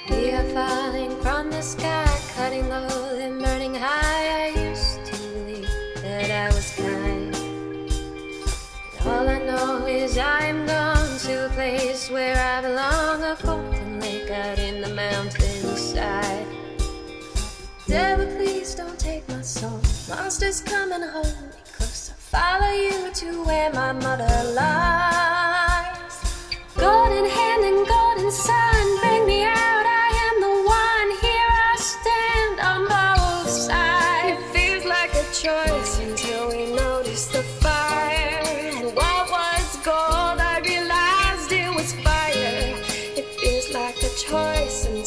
We are falling from the sky, cutting low and burning high. I used to believe that I was kind. And all I know is I am gone to a place where I belong, a golden lake out in the mountainside. Devil, please don't take my soul. Monsters come and hold me close. I'll follow you to where my mother lies. Golden hand and golden sun, bring me out. I am the one. Here I stand on both sides. It feels like a choice until we notice the fire. And what was gold, I realized it was fire. It feels like a choice.